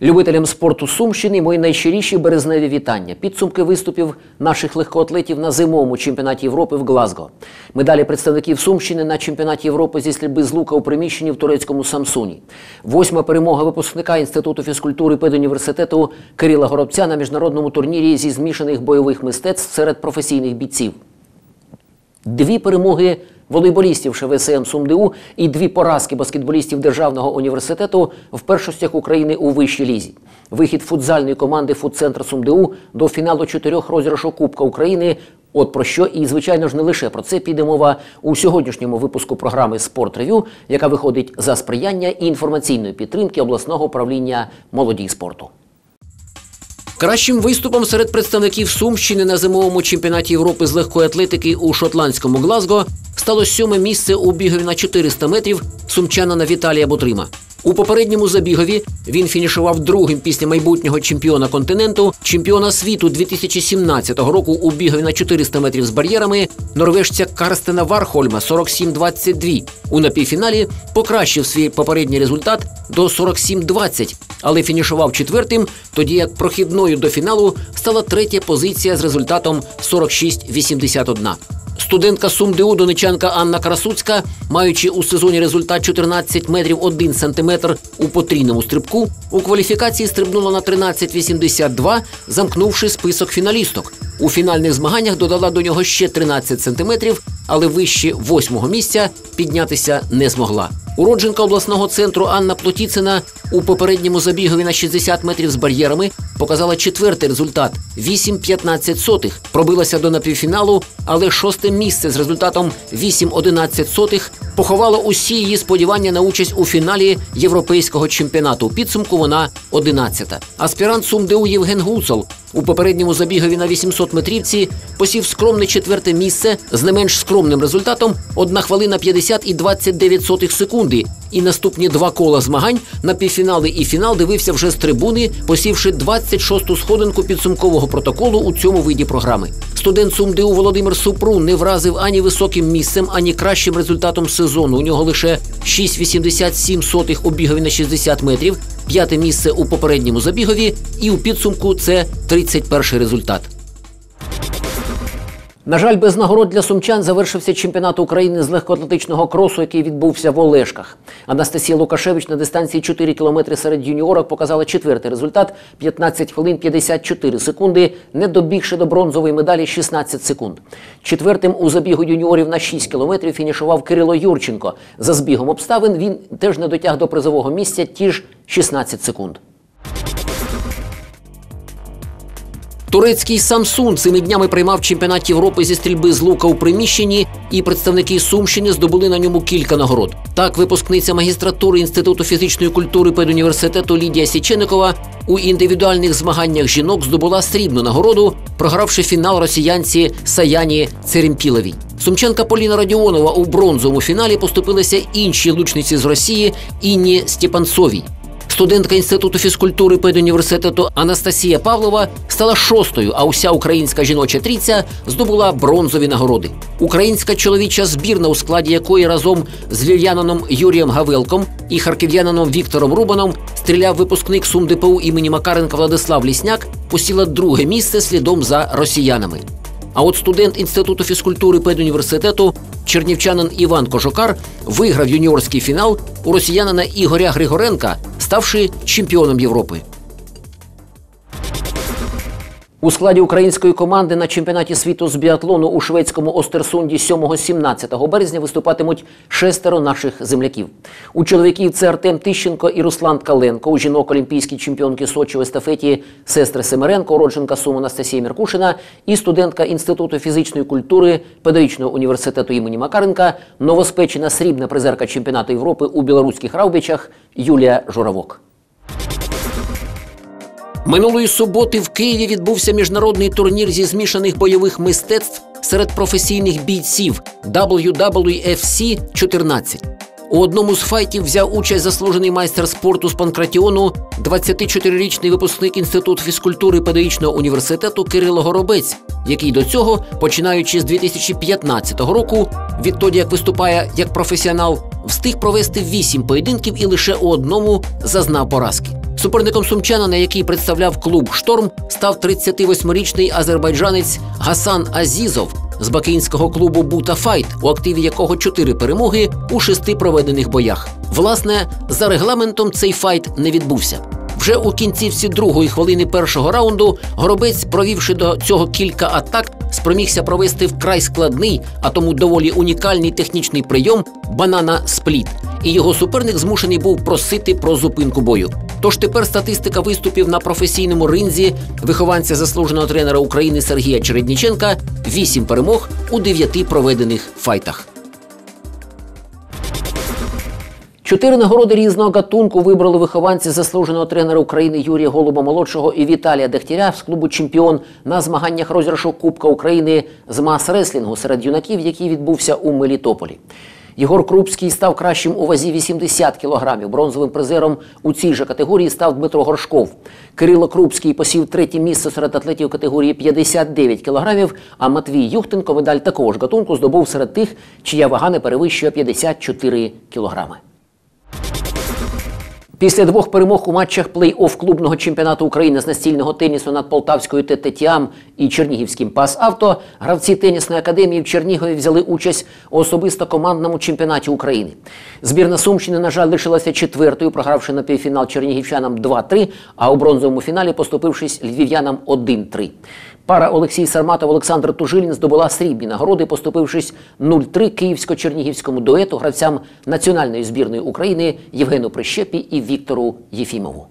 Любителям спорту Сумщини мої найщиріші березневі вітання. Підсумки виступів наших легкоатлетів на зимовому чемпіонаті Європи в Глазго. Медалі представників Сумщини на чемпіонаті Європи зі стрільби з лука у приміщенні в турецькому Самсуні. 8-ма перемога випускника Інституту фізкультури педуніверситету Кирила Горобця на міжнародному турнірі зі змішаних бойових мистецтв серед професійних бійців. 2 перемоги волейболістів ШВСМ СумДУ і 2 поразки баскетболістів Державного університету в першостях України у вищій лізі. Вихід футзальної команди «Футцентр СумДУ» до фіналу 4 розіграшу Кубка України. От про що і, звичайно ж, не лише про це піде мова у сьогоднішньому випуску програми «Спорт-рев'ю», яка виходить за сприяння і інформаційної підтримки обласного управління молоді й спорту. Кращим виступом серед представників Сумщини на зимовому чемпіонаті Європи з легкої атлетики у шотландському Глазго стало 7-ме місце у бігові на 400 метрів сумчанина Віталія Бутрима. У попередньому забігові він фінішував другим після майбутнього чемпіона континенту, чемпіона світу 2017 року у бігові на 400 метрів з бар'єрами норвежця Карстена Вархольма 47-22. У напівфіналі покращив свій попередній результат до 47-20, але фінішував 4-тим, тоді як прохідною до фіналу стала 3-я позиція з результатом 46-81. Студентка СумДУ донечанка Анна Красуцька, маючи у сезоні результат 14 метрів 1 сантиметр у потрійному стрибку, у кваліфікації стрибнула на 13,82, замкнувши список фіналісток. У фінальних змаганнях додала до нього ще 13 сантиметрів, але вище 8-го місця піднятися не змогла. Уродженка обласного центру Анна Плотіцина у попередньому забігові на 60 метрів з бар'єрами показала 4-й результат – 8,15. Пробилася до напівфіналу, але 6-те місце з результатом 8,11 поховало усі її сподівання на участь у фіналі європейського чемпіонату. У підсумку вона 11-та. Аспірант СумДУ Євген Гуцул у попередньому забігові на 800 метрівці посів скромне 4-те місце з не менш скромним результатом 1 хвилина 50 і 29 секунди. І наступні 2 кола змагань на півфінали і фінал дивився вже з трибуни, посівши 26-ту сходинку підсумкового протоколу у цьому виді програми. Студент СумДУ Володимир Супрун не вразив ані високим місцем, ані кращим результатом сезону. У нього лише 6,87 у бігові на 60 метрів, 5-те місце у попередньому забігові і у підсумку це 31-й результат. На жаль, без нагород для сумчан завершився чемпіонат України з легкоатлетичного кросу, який відбувся в Олешках. Анастасія Лукашевич на дистанції 4 кілометри серед юніорок показала 4-й результат – 15 хвилин 54 секунди, не добігши до бронзової медалі 16 секунд. 4-тим у забігу юніорів на 6 кілометрів фінішував Кирило Юрченко. За збігом обставин він теж не дотяг до призового місця, ті ж 16 секунд. Турецький Самсун цими днями приймав чемпіонат Європи зі стрільби з лука у приміщенні, і представники Сумщини здобули на ньому кілька нагород. Так, випускниця магістратури Інституту фізичної культури педуніверситету Лідія Січеникова у індивідуальних змаганнях жінок здобула срібну нагороду, програвши фінал росіянці Саяні Церемпіловій. Сумчанка Поліна Радіонова у бронзовому фіналі поступилися іншій лучниці з Росії Інні Степанцовій. Студентка Інституту фізкультури педуніверситету Анастасія Павлова стала 6-ю, а уся українська жіноча трійця здобула бронзові нагороди. Українська чоловіча збірна, у складі якої разом з львів'янином Юрієм Гавелком і харків'янином Віктором Рубаном стріляв випускник СумДПУ імені Макаренка Владислав Лісняк, посіла 2-ге місце слідом за росіянами. А от студент Інституту фізкультури педуніверситету чернівчанин Іван Кожокар виграв юніорський фінал у росіянина Ігоря Григоренка, ставши чемпіоном Європи. У складі української команди на чемпіонаті світу з біатлону у шведському Остерсунді 7-17 березня виступатимуть 6 наших земляків. У чоловіків це Артем Тищенко і Руслан Ткаленко, у жінок олімпійські чемпіонки Сочі в естафеті сестри Семеренко, уродженка Сум Анастасія Меркушина і студентка Інституту фізичної культури Педагогічного університету імені Макаренка, новоспечена срібна призерка чемпіонату Європи у білоруських Раубічах Юлія Журавок. Минулої суботи в Києві відбувся міжнародний турнір зі змішаних бойових мистецтв серед професійних бійців WWFC 14. У одному з файтів взяв участь заслужений майстер спорту з Панкратіону, 24-річний випускник Інституту фізкультури Педагогічного університету Кирило Горобець, який до цього, починаючи з 2015 року, відтоді як виступає як професіонал, встиг провести 8 поєдинків і лише у одному зазнав поразки. Суперником сумчанина, який представляв клуб «Шторм», став 38-річний азербайджанець Гасан Азізов з бакинського клубу «Бута Файт», у активі якого 4 перемоги у 6 проведених боях. Власне, за регламентом цей файт не відбувся. Вже у кінцівці другої хвилини першого раунду Горобець, провівши до цього кілька атак, спромігся провести вкрай складний, а тому доволі унікальний технічний прийом банана-спліт. І його суперник змушений був просити про зупинку бою. Тож тепер статистика виступів на професійному ринзі вихованця заслуженого тренера України Сергія Чередніченка – 8 перемог у 9 проведених файтах. 4 нагороди різного гатунку вибрали вихованці заслуженого тренера України Юрія Голуба-молодшого і Віталія Дегтяря з клубу «Чемпіон» на змаганнях розіграшу Кубка України з мас-реслінгу серед юнаків, який відбувся у Мелітополі. Єгор Крупський став кращим у вазі 80 кілограмів. Бронзовим призером у цій же категорії став Дмитро Горшков. Кирило Крупський посів 3-є місце серед атлетів категорії 59 кілограмів, а Матвій Юхтенко медаль такого ж гатунку здобув серед тих, чия вага не перевищує 54 кілограми. Після 2 перемог у матчах плей-офф клубного чемпіонату України з настільного тенісу над Полтавською ТТ «Тіам» і Чернігівським «Пас-Авто» гравці тенісної академії в Чернігові взяли участь у особисто командному чемпіонаті України. Збірна Сумщини, на жаль, лишилася 4-ю, програвши на півфінал чернігівчанам 2-3, а у бронзовому фіналі поступившись львів'янам 1-3. Пара Олексій Сарматов, Олександр Тужилін здобула срібні нагороди, поступившись 0-3 київсько-чернігівському дуету гравцям національної збірної України Євгену Прищепі і Віктору Єфімову.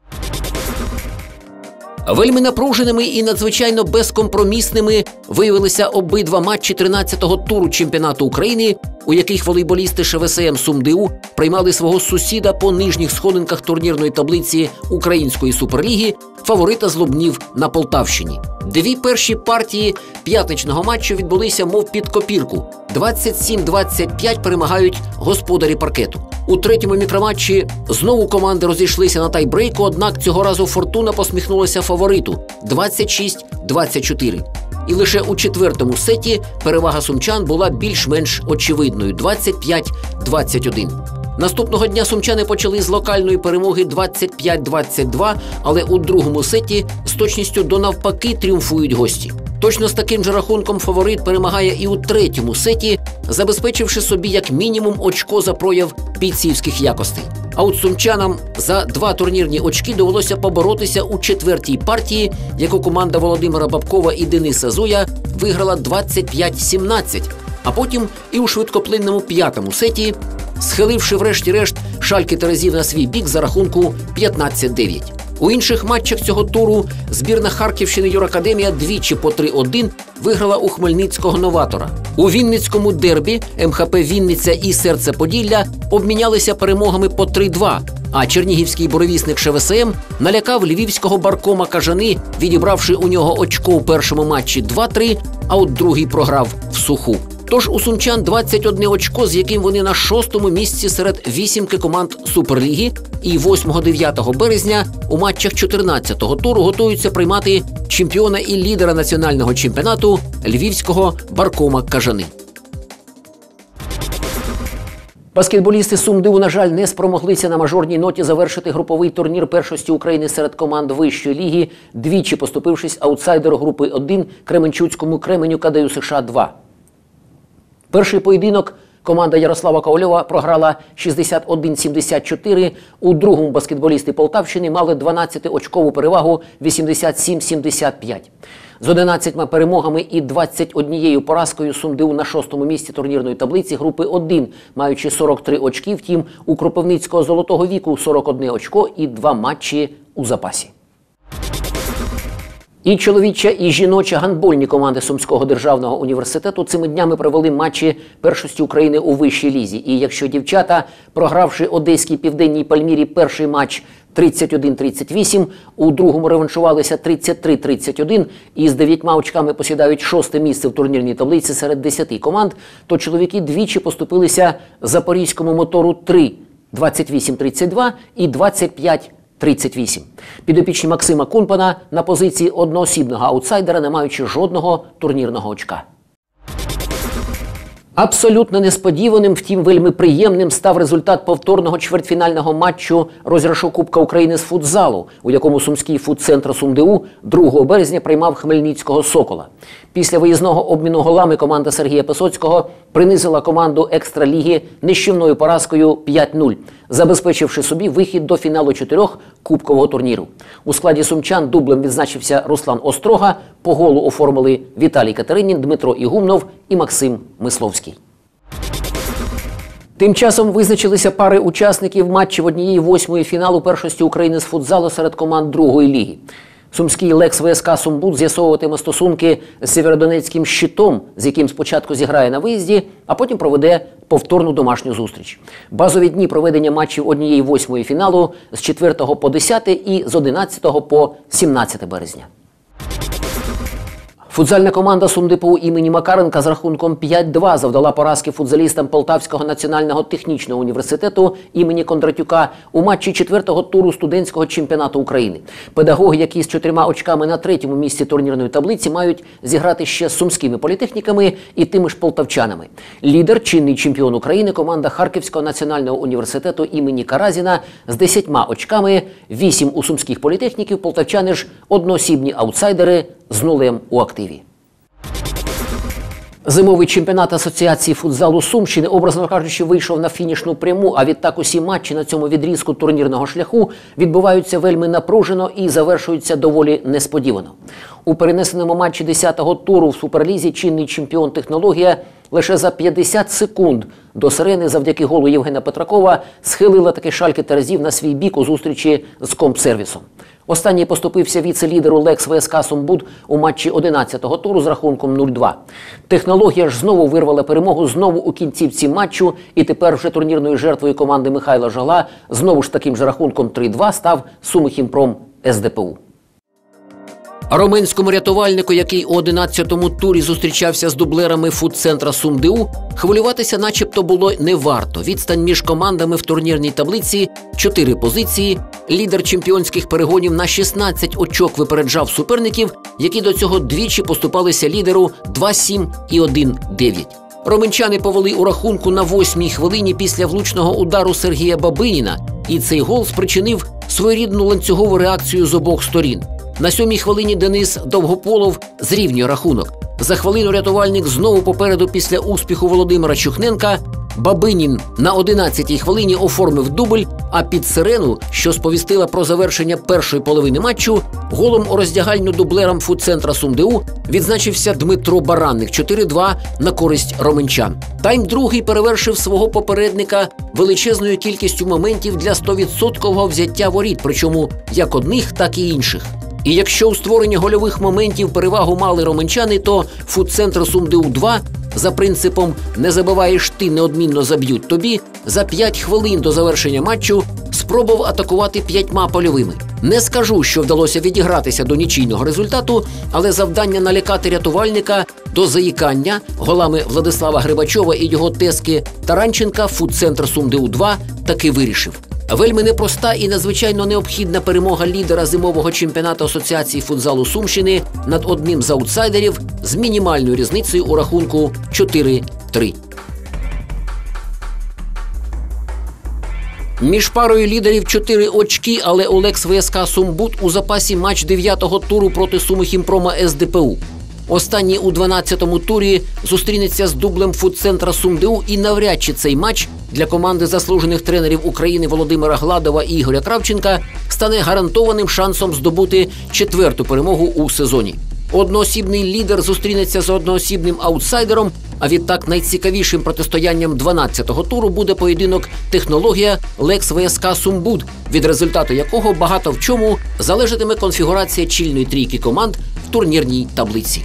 Вельми напруженими і надзвичайно безкомпромісними виявилися обидва матчі 13-го туру чемпіонату України, у яких волейболісти ШВСМ «СумДУ» приймали свого сусіда по нижніх сходинках турнірної таблиці Української суперліги, фаворита з Лубнів на Полтавщині. 2 перші партії п'ятничного матчу відбулися мов під копірку. 27-25 перемагають господарі паркету. У 3-му мікроматчі знову команди розійшлися на тайбрейку, однак цього разу фортуна посміхнулася фавориту – 26-24. І лише у 4-му сеті перевага сумчан була більш-менш очевидною – 25-21. Наступного дня сумчани почали з локальної перемоги 25-22, але у 2-му сеті з точністю до навпаки тріумфують гості. Точно з таким же рахунком фаворит перемагає і у 3-му сеті, забезпечивши собі як мінімум очко за прояв бійцівських якостей. А от сумчанам за 2 турнірні очки довелося поборотися у 4-й партії, яку команда Володимира Бабкова і Дениса Зоя виграла 25-17, а потім і у швидкоплинному 5-му сеті, схиливши врешті-решт шальки терезів на свій бік за рахунку 15-9. У інших матчах цього туру збірна Харківщини «Юракадемія» двічі по 3-1 виграла у хмельницького новатора. У Вінницькому дербі МХП «Вінниця» і «Серце Поділля» обмінялися перемогами по 3-2, а чернігівський буревісник ШВСМ налякав львівського баркома «Кажани», відібравши у нього очко у першому матчі 2-3, а от другий програв в суху. Тож у сумчан 21 очко, з яким вони на 6-му місці серед 8-ки команд Суперліги, і 8-9 березня у матчах 14-го туру готуються приймати чемпіона і лідера національного чемпіонату львівського баркома «Кажани». Баскетболісти СумДУ, на жаль, не спромоглися на мажорній ноті завершити груповий турнір першості України серед команд вищої ліги, двічі поступившись аутсайдеру групи 1 Кременчуцькому «Кременю» КДЮ США-2. Перший поєдинок команда Ярослава Ковальова програла 61-74, у другому баскетболісти Полтавщини мали 12-очкову перевагу 87-75. З 11 перемогами і 21 поразкою СумДУ на 6-му місці турнірної таблиці групи 1, маючи 43 очки, втім у Кропивницького «Золотого віку» 41 очко і 2 матчі у запасі. І чоловіча, і жіноча гандбольні команди Сумського державного університету цими днями провели матчі першості України у вищій лізі. І якщо дівчата, програвши одеській Південній Пальмірі перший матч 31-38, у другому реваншувалися 33-31 і з 9 очками посідають 6-те місце в турнірній таблиці серед 10 команд, то чоловіки двічі поступилися Запорізькому «Мотору 3» 28-32 і 25-38. Підопічні Максима Кунпана на позиції одноосібного аутсайдера, не маючи жодного турнірного очка. Абсолютно несподіваним, втім вельми приємним став результат повторного чвертьфінального матчу розіграшу Кубка України з футзалу, у якому сумський футцентр СумДУ 2 березня приймав хмельницького «Сокола». Після виїзного обміну голами команда Сергія Песоцького принизила команду екстраліги нищівною поразкою 5-0, забезпечивши собі вихід до фіналу 4-кубкового турніру. У складі сумчан дублем відзначився Руслан Острога, по голу оформили Віталій Катеринін, Дмитро Ігумнов і Максим Мисловський. Тим часом визначилися пари учасників матчів 1/8 фіналу першості України з футзалу серед команд 2-ї ліги. Сумський «Лекс ВСК Сумбуд» з'ясовуватиме стосунки з сєвєродонецьким «Щитом», з яким спочатку зіграє на виїзді, а потім проведе повторну домашню зустріч. Базові дні проведення матчів 1/8 фіналу з 4 по 10 і з 11 по 17 березня. Футзальна команда СумДПУ імені Макаренка з рахунком 5-2 завдала поразки футзалістам Полтавського національного технічного університету імені Кондратюка у матчі 4-го туру студентського чемпіонату України. Педагоги, які з 4 очками на 3-му місці турнірної таблиці, мають зіграти ще з сумськими політехніками і тими ж полтавчанами. Лідер, чинний чемпіон України, команда Харківського національного університету імені Каразіна з 10 очками, 8 у сумських політехніків, полтавчани ж одноосібні аутсайдери з 0 у активі. Зимовий чемпіонат Асоціації футзалу Сумщини, образно кажучи, вийшов на фінішну пряму, а відтак усі матчі на цьому відрізку турнірного шляху відбуваються вельми напружено і завершуються доволі несподівано. У перенесеному матчі 10-го туру в Суперлізі чинний чемпіон «Технологія» лише за 50 секунд до сирени завдяки голу Євгена Петракова схилила таки Шальке Терезів на свій бік у зустрічі з Компсервісом. Останній поступився віце-лідеру «Лекс ВСК Сумбуд» у матчі 11-го туру з рахунком 0-2. «Технологія» ж знову вирвала перемогу знову у кінцівці матчу, і тепер вже турнірною жертвою команди Михайла Жогла знову ж таким же рахунком 3-2 став Сумихімпром СДПУ. Роменському рятувальнику, який у 11-му турі зустрічався з дублерами футцентра СумДУ, хвилюватися начебто було не варто. Відстань між командами в турнірній таблиці – 4 позиції. Лідер чемпіонських перегонів на 16 очок випереджав суперників, які до цього двічі поступалися лідеру 2-7 і 1-9. Роменчани повели у рахунку на 8-й хвилині після влучного удару Сергія Бабиніна, і цей гол спричинив своєрідну ланцюгову реакцію з обох сторін. На 7-й хвилині Денис Довгополов зрівнює рахунок. За хвилину рятувальник знову попереду після успіху Володимира Чухненка. Бабинін на 11-й хвилині оформив дубль, а під сирену, що сповістила про завершення першої половини матчу, голом у роздягальню дублерам футцентра СумДУ відзначився Дмитро Баранник 4-2 на користь роменчан. Тайм другий перевершив свого попередника величезною кількістю моментів для 100% взяття воріт, причому як одних, так і інших. І якщо у створенні гольових моментів перевагу мали роменчани, то футцентр СумДУ-2 за принципом «не забиваєш ти, неодмінно заб'ють тобі» за 5 хвилин до завершення матчу спробував атакувати 5 польовими. Не скажу, що вдалося відігратися до нічийного результату, але завдання налякати рятувальника до заїкання голами Владислава Грибачова і його тески Таранченка футцентр СумДУ-2 таки вирішив. Вельми непроста і надзвичайно необхідна перемога лідера зимового чемпіонату Асоціації футзалу Сумщини над одним з аутсайдерів з мінімальною різницею у рахунку 4-3. Між парою лідерів 4 очки, але у «Лекс ВСК Сумбуд» у запасі матч 9-го туру проти Сумихімпрома СДПУ. Останній у 12-му турі зустрінеться з дублем футцентра СумДУ, і навряд чи цей матч для команди заслужених тренерів України Володимира Гладова і Ігоря Кравченка стане гарантованим шансом здобути 4-ту перемогу у сезоні. Одноосібний лідер зустрінеться з одноосібним аутсайдером, а відтак найцікавішим протистоянням 12-го туру буде поєдинок «Технологія» «Лекс ВСК Сумбуд», від результату якого багато в чому залежатиме конфігурація чільної трійки команд в турнірній таблиці.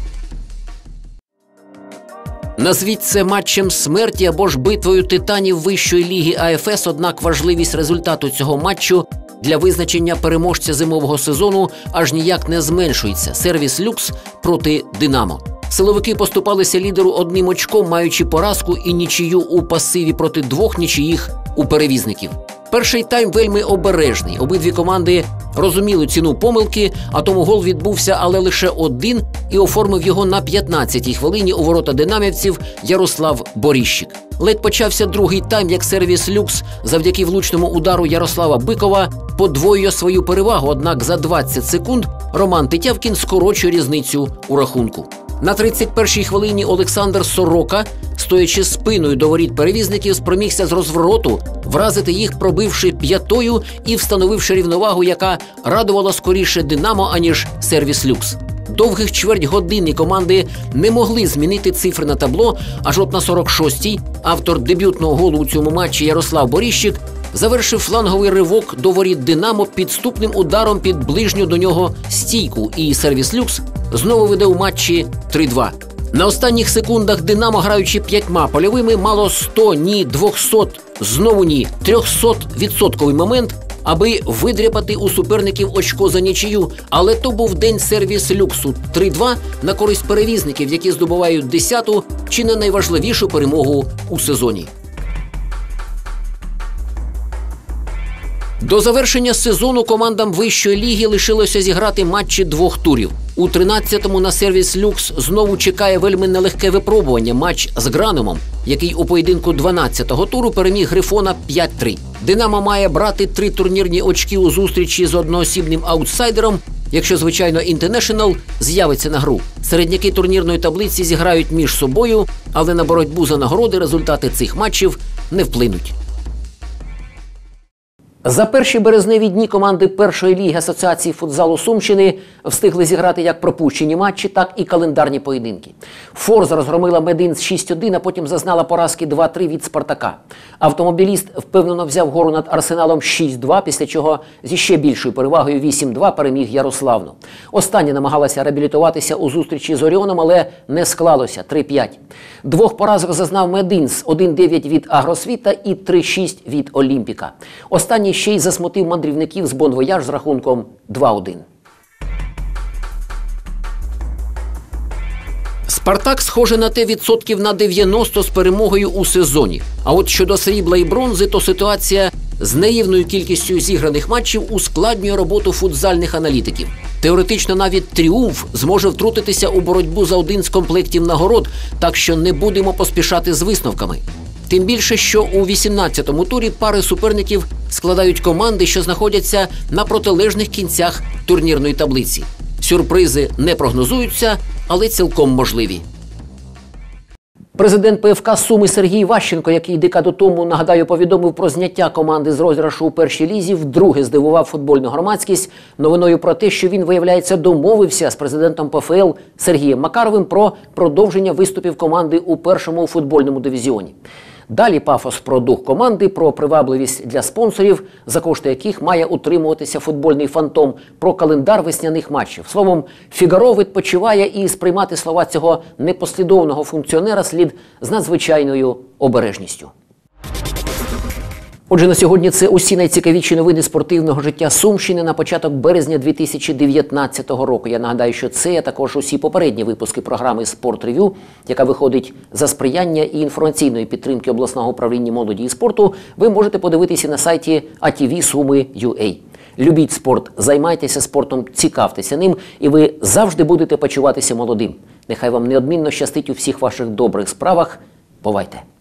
Назвіть це матчем смерті або ж битвою титанів Вищої ліги АФС, однак важливість результату цього матчу для визначення переможця зимового сезону аж ніяк не зменшується. Сервіс «Люкс» проти «Динамо». Силовики поступалися лідеру 1 очком, маючи поразку і нічию у пасиві проти 2 нічиїх у перевізників. Перший тайм вельми обережний. Обидві команди розуміли ціну помилки, а тому гол відбувся, але лише один, і оформив його на 15-й хвилині у ворота динамівців Ярослав Боріщик. Ледь почався другий тайм, як сервіс «Люкс» завдяки влучному удару Ярослава Бикова подвоює свою перевагу, однак за 20 секунд Роман Тетявкін скорочує різницю у рахунку. На 31-й хвилині Олександр Сорока, стоячи спиною до воріт перевізників, спромігся з розвороту вразити їх, пробивши п'ятою і встановивши рівновагу, яка радувала скоріше «Динамо», аніж сервіс «Люкс». Довгих чверть години команди не могли змінити цифри на табло, аж от на 46-й автор дебютного голу у цьому матчі Ярослав Боріщик завершив фланговий ривок до воріт «Динамо» підступним ударом під ближню до нього стійку, і сервіс «Люкс» знову веде у матчі 3-2. На останніх секундах «Динамо», граючи 5 польовими, мало 100, ні 200, знову ні 300-відсотковий момент, аби видряпати у суперників очко за нічию. Але то був день сервіс «Люксу» 3-2 на користь перевізників, які здобувають 10-ту, чи не найважливішу перемогу у сезоні. До завершення сезону командам вищої ліги лишилося зіграти матчі 2 турів. У 13-му на сервіс «Люкс» знову чекає вельми нелегке випробування – матч з «Граномом», який у поєдинку 12-го туру переміг «Грифона» 5-3. «Динамо» має брати 3 турнірні очки у зустрічі з одноосібним аутсайдером, якщо, звичайно, «Інтернешнл» з'явиться на гру. Середняки турнірної таблиці зіграють між собою, але на боротьбу за нагороди результати цих матчів не вплинуть. За перші березневі дні команди першої ліги Асоціації футзалу Сумщини встигли зіграти як пропущені матчі, так і календарні поєдинки. «Форза» розгромила «Мединськ» 6-1, а потім зазнала поразки 2-3 від «Спартака». «Автомобіліст» впевнено взяв гору над «Арсеналом» 6-2, після чого зі ще більшою перевагою 8-2 переміг «Ярославну». Остання намагалася реабілітуватися у зустрічі з «Оріоном», але не склалося – 3-5. 2 поразок зазнав «Мединськ» – 1-9 від «Агросвіта» і 3-6 від «Олімпіка». Останній ще й засмутив мандрівників з «Бон-Вояж» з рахунком 2-1. «Спартак» схоже на те відсотків на 90 з перемогою у сезоні. А от щодо срібла і бронзи, то ситуація з наївною кількістю зіграних матчів ускладнює роботу футзальних аналітиків. Теоретично навіть «Тріумф» зможе втрутитися у боротьбу за один з комплектів нагород, так що не будемо поспішати з висновками. Тим більше, що у 18-му турі пари суперників складають команди, що знаходяться на протилежних кінцях турнірної таблиці. Сюрпризи не прогнозуються, але цілком можливі. Президент ПФК «Суми» Сергій Ващенко, який декаду тому, нагадаю, повідомив про зняття команди з розіграшу у першій лізі, вдруге здивував футбольну громадськість новиною про те, що він, виявляється, домовився з президентом ПФЛ Сергієм Макаровим про продовження виступів команди у першому футбольному дивізіоні. Далі пафос про дух команди, про привабливість для спонсорів, за кошти яких має утримуватися футбольний фантом, про календар весняних матчів. Словом, «Фігаро» відпочиває, і сприймати слова цього непослідовного функціонера слід з надзвичайною обережністю. Отже, на сьогодні це усі найцікавіші новини спортивного життя Сумщини на початок березня 2019 року. Я нагадаю, що це, а також усі попередні випуски програми «Спорт-рев'ю», яка виходить за сприяння і інформаційної підтримки обласного управління молоді і спорту, ви можете подивитися на сайті ATV-Суми.UA. Любіть спорт, займайтеся спортом, цікавтеся ним, і ви завжди будете почуватися молодим. Нехай вам неодмінно щастить у всіх ваших добрих справах. Бувайте!